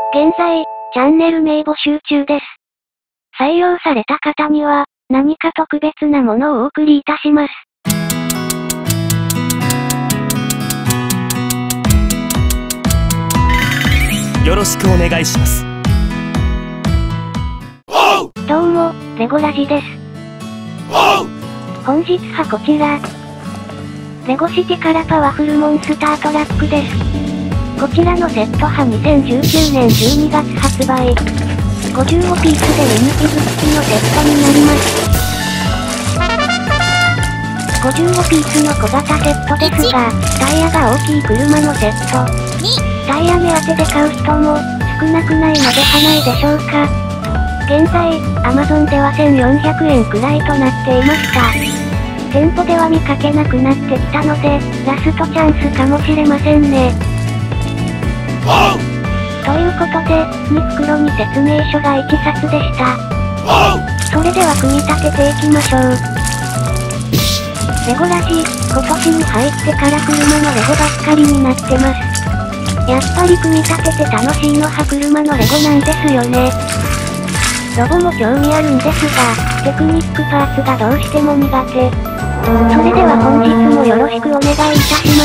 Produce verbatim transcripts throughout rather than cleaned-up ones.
現在、チャンネル名募集中です。採用された方には、何か特別なものをお送りいたします。 よろしくお願いします。 どうも、レゴラジです。本日はこちら。レゴシティからパワフルモンスタートラックです。こちらのセットはにせんじゅうきゅうねんじゅうにがつ発売。ごじゅうごピースでユニティズ付きのセットになります。ごじゅうごピースの小型セットですが、タイヤが大きい車のセット。タイヤ目当てで買う人も少なくないのではないでしょうか。現在、Amazon ではせんよんひゃくえんくらいとなっていました。店舗では見かけなくなってきたので、ラストチャンスかもしれませんね。ということで、に袋に説明書がいっさつでした。それでは組み立てていきましょう。レゴラジ、今年に入ってから車のレゴばっかりになってます。やっぱり組み立てて楽しいのは車のレゴなんですよね。ロボも興味あるんですが、テクニックパーツがどうしても苦手。それでは本日もよろしくお願いいたします。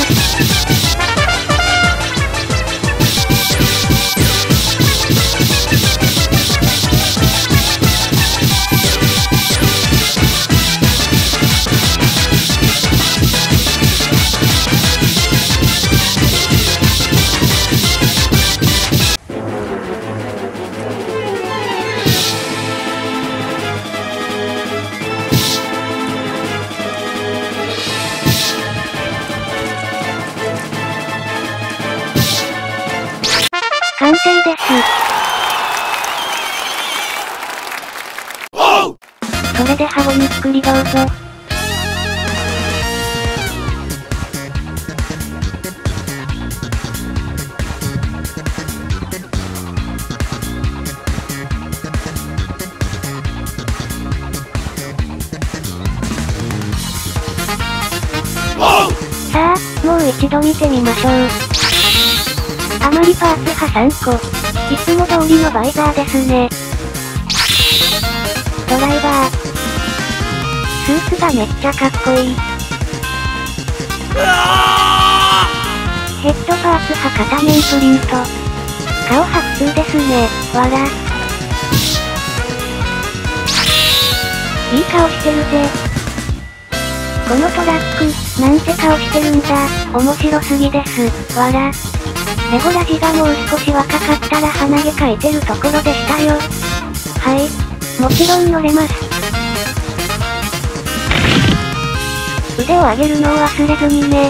完成です。それではごに作りどうぞ。さあ、もう一度見てみましょう。あまりパーツはさんこ。いつも通りのバイザーですね。ドライバー。スーツがめっちゃかっこいい。ヘッドパーツは片面プリント。顔は普通ですね、わら。いい顔してるぜ。このトラック、なんて顔してるんだ、面白すぎです、わら。レゴラジがもう少し若かったら鼻毛描いてるところでしたよ。はい。もちろん乗れます。腕を上げるのを忘れずにね。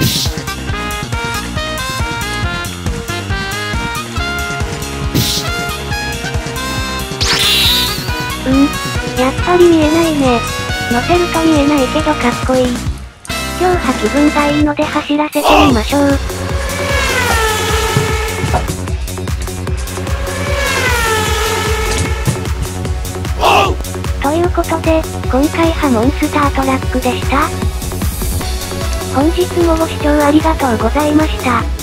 うん。やっぱり見えないね。乗せると見えないけどかっこいい。今日は気分がいいので走らせてみましょう。ということで、今回はモンスタートラックでした。本日もご視聴ありがとうございました。